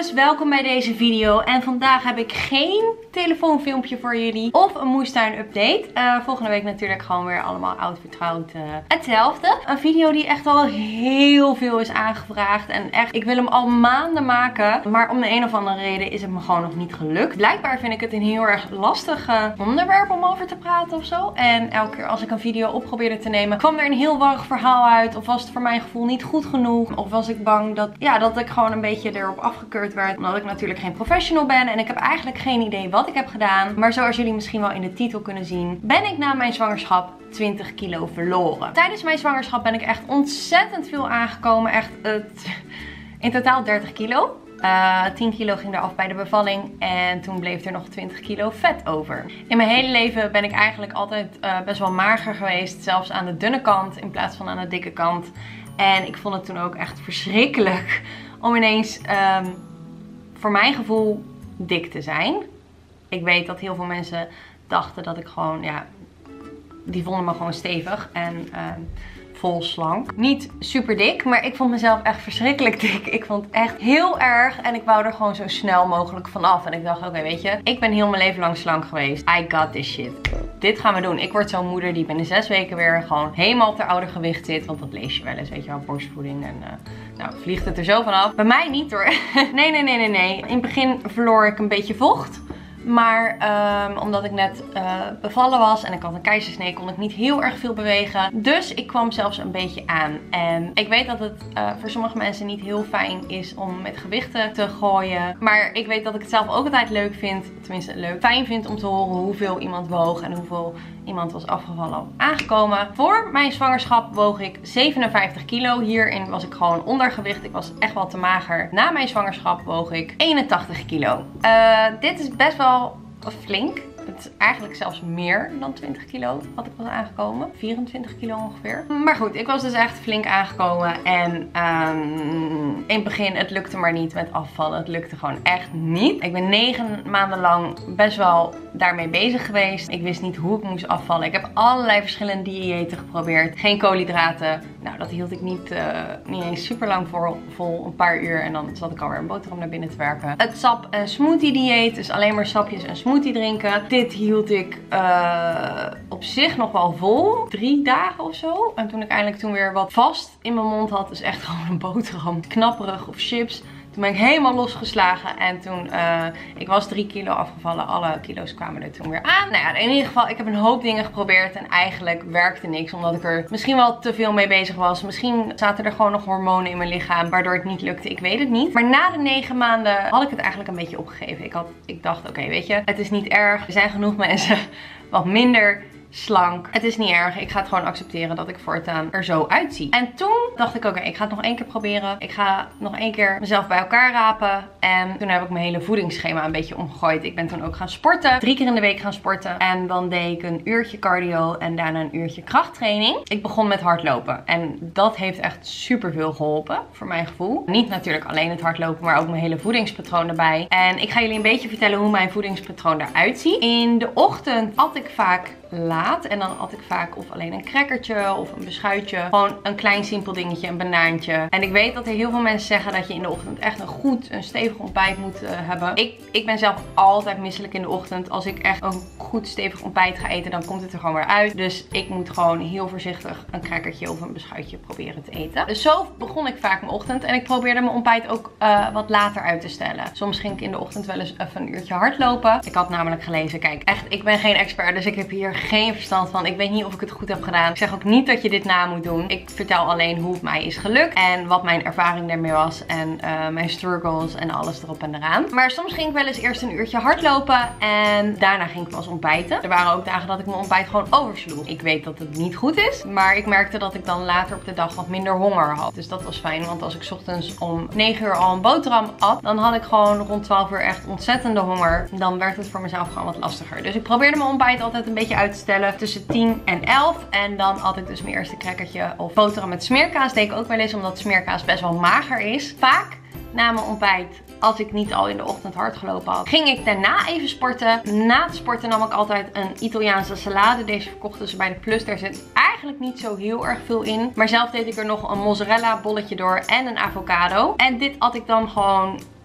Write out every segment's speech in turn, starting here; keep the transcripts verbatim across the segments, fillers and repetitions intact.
liefjes, welkom bij deze video. En vandaag heb ik geen telefoonfilmpje voor jullie of een moestuin update. Uh, volgende week natuurlijk gewoon weer allemaal oud vertrouwd uh, hetzelfde. Een video die echt al heel veel is aangevraagd. En echt, ik wil hem al maanden maken. Maar om de een of andere reden is het me gewoon nog niet gelukt. Blijkbaar vind ik het een heel erg lastig uh, onderwerp om over te praten of zo. En elke keer als ik een video op probeerde te nemen, kwam er een heel warrig verhaal uit. Of was het voor mijn gevoel niet goed genoeg. Of was ik bang dat, ja, dat ik gewoon een beetje erop afgekeurd werd. Omdat ik natuurlijk geen professional ben. En ik heb eigenlijk geen idee wat ik heb gedaan. Maar zoals jullie misschien wel in de titel kunnen zien, ben ik na mijn zwangerschap twintig kilo verloren. Tijdens mijn zwangerschap ben ik echt ontzettend veel aangekomen. Echt uh, in totaal dertig kilo. Uh, tien kilo ging eraf bij de bevalling en toen bleef er nog twintig kilo vet over. In mijn hele leven ben ik eigenlijk altijd uh, best wel mager geweest. Zelfs aan de dunne kant in plaats van aan de dikke kant. En ik vond het toen ook echt verschrikkelijk om ineens um, voor mijn gevoel dik te zijn. Ik weet dat heel veel mensen dachten dat ik gewoon, ja, die vonden me gewoon stevig en uh, vol slank. Niet super dik, maar ik vond mezelf echt verschrikkelijk dik. Ik vond het echt heel erg en ik wou er gewoon zo snel mogelijk vanaf. En ik dacht, oké, okay, weet je, ik ben heel mijn leven lang slank geweest. I got this shit. Dit gaan we doen. Ik word zo'n moeder die binnen zes weken weer gewoon helemaal op haar oude gewicht zit. Want dat lees je wel eens, weet je wel, borstvoeding en uh, nou, vliegt het er zo vanaf. Bij mij niet hoor. nee, nee, nee, nee, nee. In het begin verloor ik een beetje vocht. Maar um, omdat ik net uh, bevallen was en ik had een keizersnee, kon ik niet heel erg veel bewegen. Dus ik kwam zelfs een beetje aan. En ik weet dat het uh, voor sommige mensen niet heel fijn is om met gewichten te gooien. Maar ik weet dat ik het zelf ook altijd leuk vind. Tenminste leuk. Fijn vind om te horen hoeveel iemand woog en hoeveel iemand was afgevallen of aangekomen. Voor mijn zwangerschap woog ik zevenenvijftig kilo. Hierin was ik gewoon ondergewicht. Ik was echt wel te mager. Na mijn zwangerschap woog ik eenentachtig kilo. Uh, dit is best wel flink. Het is eigenlijk zelfs meer dan twintig kilo wat ik was aangekomen. vierentwintig kilo ongeveer. Maar goed, ik was dus echt flink aangekomen. En um, in het begin, het lukte maar niet met afvallen. Het lukte gewoon echt niet. Ik ben negen maanden lang best wel daarmee bezig geweest. Ik wist niet hoe ik moest afvallen. Ik heb allerlei verschillende diëten geprobeerd. Geen koolhydraten. Nou, dat hield ik niet, uh, niet eens super lang voor, vol. Een paar uur. En dan zat ik alweer een boterham naar binnen te werken. Het sap- en smoothie dieet. Dus alleen maar sapjes en smoothie drinken. Dit hield ik uh, op zich nog wel vol. Drie dagen of zo. En toen ik eindelijk toen weer wat vast in mijn mond had. Dus echt gewoon een boterham. Knapperig of chips. Toen ben ik helemaal losgeslagen. En toen, uh, ik was drie kilo afgevallen. Alle kilo's kwamen er toen weer aan. Nou ja, in ieder geval, ik heb een hoop dingen geprobeerd. En eigenlijk werkte niks. Omdat ik er misschien wel te veel mee bezig was. Misschien zaten er gewoon nog hormonen in mijn lichaam. Waardoor het niet lukte. Ik weet het niet. Maar na de negen maanden had ik het eigenlijk een beetje opgegeven. Ik, had, ik dacht, oké, okay, weet je, het is niet erg. Er zijn genoeg mensen wat minder slank. Het is niet erg. Ik ga het gewoon accepteren dat ik voortaan er zo uitzie. En toen dacht ik, oké, okay, ik ga het nog één keer proberen. Ik ga nog één keer mezelf bij elkaar rapen. En toen heb ik mijn hele voedingsschema een beetje omgegooid. Ik ben toen ook gaan sporten. Drie keer in de week gaan sporten. En dan deed ik een uurtje cardio en daarna een uurtje krachttraining. Ik begon met hardlopen. En dat heeft echt super veel geholpen, voor mijn gevoel. Niet natuurlijk alleen het hardlopen, maar ook mijn hele voedingspatroon erbij. En ik ga jullie een beetje vertellen hoe mijn voedingspatroon eruit ziet. In de ochtend at ik vaak laat. En dan at ik vaak of alleen een crackertje of een beschuitje. Gewoon een klein simpel dingetje, een banaantje. En ik weet dat er heel veel mensen zeggen dat je in de ochtend echt een goed, een stevig ontbijt moet uh, hebben. Ik, ik ben zelf altijd misselijk in de ochtend. Als ik echt een goed stevig ontbijt ga eten, dan komt het er gewoon weer uit. Dus ik moet gewoon heel voorzichtig een crackertje of een beschuitje proberen te eten. Dus zo begon ik vaak mijn ochtend. En ik probeerde mijn ontbijt ook uh, wat later uit te stellen. Soms ging ik in de ochtend wel eens even een uurtje hardlopen. Ik had namelijk gelezen, kijk, echt, ik ben geen expert, dus ik heb hier geen verstand van. Ik weet niet of ik het goed heb gedaan. Ik zeg ook niet dat je dit na moet doen. Ik vertel alleen hoe het mij is gelukt. En wat mijn ervaring daarmee was. En uh, mijn struggles en alles erop en eraan. Maar soms ging ik wel eens eerst een uurtje hardlopen. En daarna ging ik pas ontbijten. Er waren ook dagen dat ik mijn ontbijt gewoon oversloeg. Ik weet dat het niet goed is. Maar ik merkte dat ik dan later op de dag wat minder honger had. Dus dat was fijn. Want als ik ochtends om negen uur al een boterham at, dan had ik gewoon rond twaalf uur echt ontzettende honger. Dan werd het voor mezelf gewoon wat lastiger. Dus ik probeerde mijn ontbijt altijd een beetje uit te stellen. Tussen tien en elf. En dan had ik dus mijn eerste crackertje of boterham met smeerkaas. Deed ik ook wel eens, omdat smeerkaas best wel mager is. Vaak na mijn ontbijt, als ik niet al in de ochtend hard gelopen had, ging ik daarna even sporten. Na het sporten nam ik altijd een Italiaanse salade. Deze verkochten ze bij de Plus. Daar zit eigenlijk niet zo heel erg veel in. Maar zelf deed ik er nog een mozzarella bolletje door en een avocado. En dit at ik dan gewoon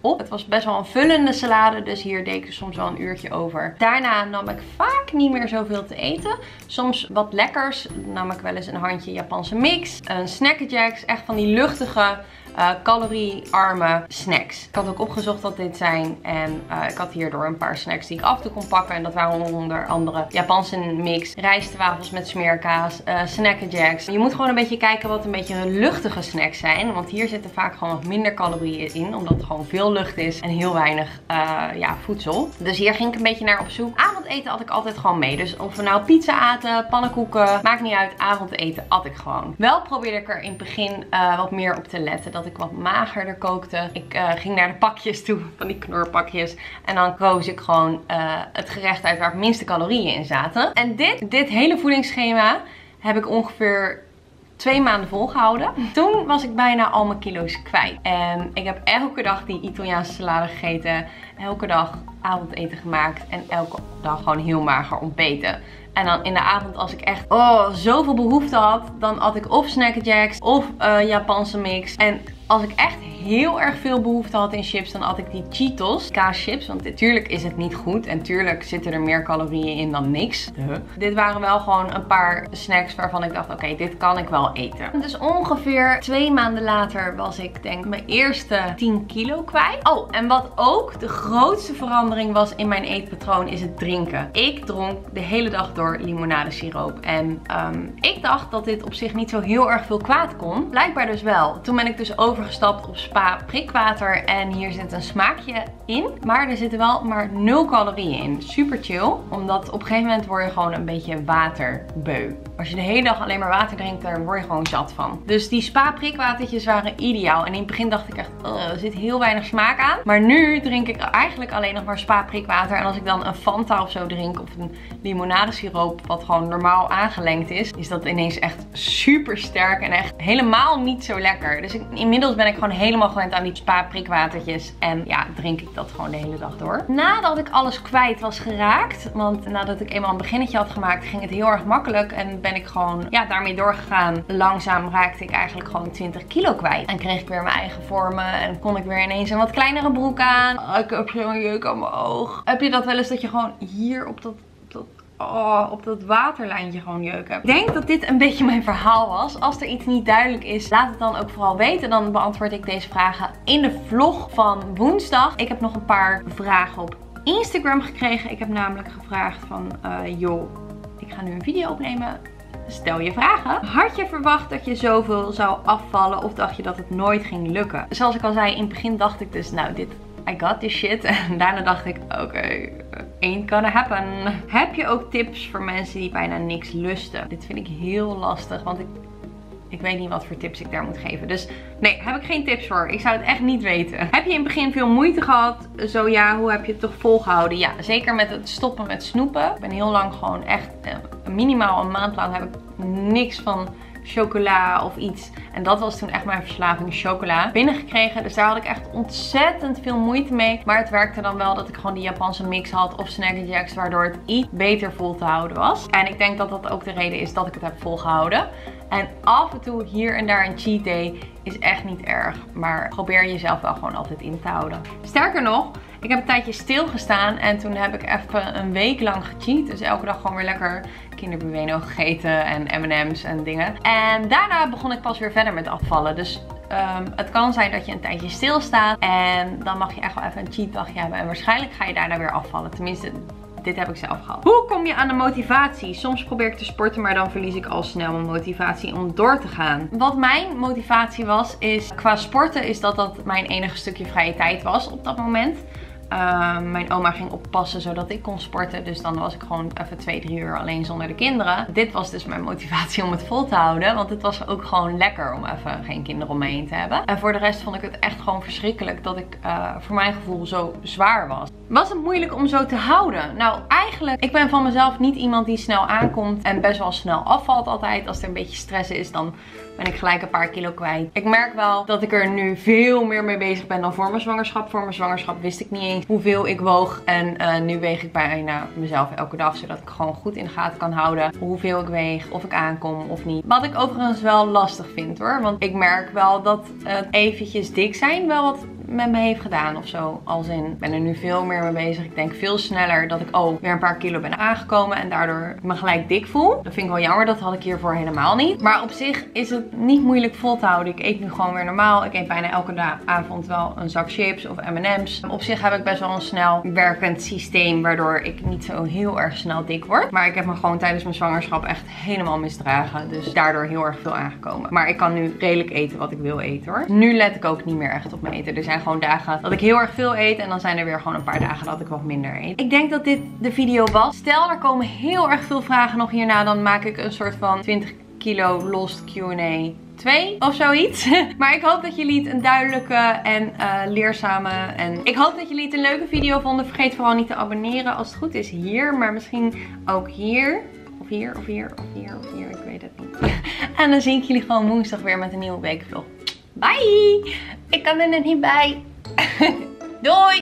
op. Het was best wel een vullende salade, dus hier deed ik soms wel een uurtje over. Daarna nam ik vaak niet meer zoveel te eten. Soms wat lekkers. Dan nam ik wel eens een handje Japanse mix. Een Snackajacks, echt van die luchtige, Uh, caloriearme snacks. Ik had ook opgezocht wat dit zijn en uh, ik had hierdoor een paar snacks die ik af en toe kon pakken. En dat waren onder andere Japanse mix, rijstwafels met smeerkaas, uh, Snackajacks. Je moet gewoon een beetje kijken wat een beetje luchtige snacks zijn. Want hier zitten vaak gewoon wat minder calorieën in, omdat het gewoon veel lucht is en heel weinig uh, ja, voedsel. Dus hier ging ik een beetje naar op zoek. Avondeten had ik altijd gewoon mee. Dus of we nou pizza aten, pannenkoeken, maakt niet uit. Avondeten at ik gewoon. Wel probeerde ik er in het begin uh, wat meer op te letten. Dat ik wat magerder kookte. Ik uh, ging naar de pakjes toe, van die knorpakjes. En dan koos ik gewoon uh, het gerecht uit waar het minste calorieën in zaten. En dit, dit hele voedingsschema heb ik ongeveer twee maanden volgehouden. Toen was ik bijna al mijn kilo's kwijt. En ik heb elke dag die Italiaanse salade gegeten. Elke dag avondeten gemaakt. En elke dag gewoon heel mager ontbeten. En dan in de avond, als ik echt oh, zoveel behoefte had, dan at ik of Snackajacks of uh, Japanse mix. En als ik echt heel erg veel behoefte had in chips, dan at ik die Cheetos kaaschips. Want natuurlijk is het niet goed. En tuurlijk zitten er meer calorieën in dan niks. Duh. Dit waren wel gewoon een paar snacks waarvan ik dacht, oké, okay, dit kan ik wel eten. Dus ongeveer twee maanden later was ik denk mijn eerste tien kilo kwijt. Oh, en wat ook de grootste verandering was in mijn eetpatroon is het drinken. Ik dronk de hele dag door limonadesiroop. En um, ik dacht dat dit op zich niet zo heel erg veel kwaad kon. Blijkbaar dus wel. Toen ben ik dus overgestapt op spa prikwater. En hier zit een smaakje in. Maar er zitten wel maar nul calorieën in. Super chill. Omdat op een gegeven moment word je gewoon een beetje waterbeu. Als je de hele dag alleen maar water drinkt, daar word je gewoon zat van. Dus die spa prikwatertjes waren ideaal. En in het begin dacht ik echt, uh, er zit heel weinig smaak aan. Maar nu drink ik eigenlijk alleen nog maar spa prikwater. En als ik dan een Fanta of zo drink, of een limonadesiroop, wat gewoon normaal aangelengd is, is dat ineens echt super sterk en echt helemaal niet zo lekker. Dus ik, inmiddels ben ik gewoon helemaal gewend aan die spa prikwatertjes. En ja, drink ik dat gewoon de hele dag door. Nadat ik alles kwijt was geraakt, want nadat ik eenmaal een beginnetje had gemaakt, ging het heel erg makkelijk. En ben ik gewoon ja, daarmee doorgegaan. Langzaam raakte ik eigenlijk gewoon twintig kilo kwijt. En kreeg ik weer mijn eigen vormen. En kon ik weer ineens een wat kleinere broek aan. Oh, ik heb zo'n jeuk aan mijn oog. Heb je dat wel eens dat je gewoon hier op dat... Op dat Oh, op dat waterlijntje gewoon jeuk heb. Ik denk dat dit een beetje mijn verhaal was. Als er iets niet duidelijk is, laat het dan ook vooral weten. Dan beantwoord ik deze vragen in de vlog van woensdag. Ik heb nog een paar vragen op Instagram gekregen. Ik heb namelijk gevraagd van, uh, joh, ik ga nu een video opnemen. Stel je vragen. Had je verwacht dat je zoveel zou afvallen of dacht je dat het nooit ging lukken? Zoals ik al zei, in het begin dacht ik dus, nou dit... I got this shit. En daarna dacht ik, oké, okay, ain't gonna happen. Heb je ook tips voor mensen die bijna niks lusten? Dit vind ik heel lastig, want ik, ik weet niet wat voor tips ik daar moet geven. Dus nee, heb ik geen tips voor. Ik zou het echt niet weten. Heb je in het begin veel moeite gehad? Zo ja, hoe heb je het toch volgehouden? Ja, zeker met het stoppen met snoepen. Ik ben heel lang gewoon echt, minimaal een maand lang heb ik niks van chocola of iets. En dat was toen echt mijn verslaving, chocola, binnengekregen. Dus daar had ik echt ontzettend veel moeite mee. Maar het werkte dan wel dat ik gewoon die Japanse mix had of Snackajacks, waardoor het iets beter vol te houden was. En ik denk dat dat ook de reden is dat ik het heb volgehouden. En af en toe hier en daar een cheat day is echt niet erg. Maar probeer jezelf wel gewoon altijd in te houden. Sterker nog, ik heb een tijdje stilgestaan en toen heb ik even een week lang gecheat. Dus elke dag gewoon weer lekker Kinder Bueno gegeten en M en M's en dingen. En daarna begon ik pas weer verder met afvallen. Dus um, het kan zijn dat je een tijdje stilstaat en dan mag je echt wel even een cheat dagje hebben. En waarschijnlijk ga je daarna weer afvallen. Tenminste, dit heb ik zelf gehad. Hoe kom je aan de motivatie? Soms probeer ik te sporten, maar dan verlies ik al snel mijn motivatie om door te gaan. Wat mijn motivatie was, is qua sporten, is dat dat mijn enige stukje vrije tijd was op dat moment. Uh, mijn oma ging oppassen zodat ik kon sporten. Dus dan was ik gewoon even twee, drie uur alleen zonder de kinderen. Dit was dus mijn motivatie om het vol te houden. Want het was ook gewoon lekker om even geen kinderen om me heen te hebben. En voor de rest vond ik het echt gewoon verschrikkelijk dat ik uh, voor mijn gevoel zo zwaar was. Was het moeilijk om zo te houden? Nou, eigenlijk, ik ben van mezelf niet iemand die snel aankomt en best wel snel afvalt altijd. Als er een beetje stress is, dan ben ik gelijk een paar kilo kwijt. Ik merk wel dat ik er nu veel meer mee bezig ben dan voor mijn zwangerschap. Voor mijn zwangerschap wist ik niet eens hoeveel ik woog. En uh, nu weeg ik bijna mezelf elke dag, zodat ik gewoon goed in de gaten kan houden hoeveel ik weeg, of ik aankom of niet. Wat ik overigens wel lastig vind hoor. Want ik merk wel dat uh, eventjes dik zijn wel wat met me heeft gedaan of zo. Als in, ik ben er nu veel meer mee bezig. Ik denk veel sneller dat ik oh, weer een paar kilo ben aangekomen en daardoor me gelijk dik voel. Dat vind ik wel jammer, dat had ik hiervoor helemaal niet. Maar op zich is het niet moeilijk vol te houden. Ik eet nu gewoon weer normaal. Ik eet bijna elke avond wel een zak chips of M en M's. Op zich heb ik best wel een snel werkend systeem, waardoor ik niet zo heel erg snel dik word. Maar ik heb me gewoon tijdens mijn zwangerschap echt helemaal misdragen. Dus daardoor heel erg veel aangekomen. Maar ik kan nu redelijk eten wat ik wil eten hoor. Nu let ik ook niet meer echt op mijn eten. Er zijn gewoon dagen dat ik heel erg veel eet. En dan zijn er weer gewoon een paar dagen dat ik wat minder eet. Ik denk dat dit de video was. Stel er komen heel erg veel vragen nog hierna. Dan maak ik een soort van twintig kilo lost Q en A twee of zoiets. Maar ik hoop dat jullie het een duidelijke en uh, leerzame en ik hoop dat jullie het een leuke video vonden. Vergeet vooral niet te abonneren als het goed is hier. Maar misschien ook hier. Of hier, of hier, of hier, of hier. Ik weet het niet. En dan zie ik jullie gewoon woensdag weer met een nieuwe weekvlog. Bye! Ik kan er net niet bij.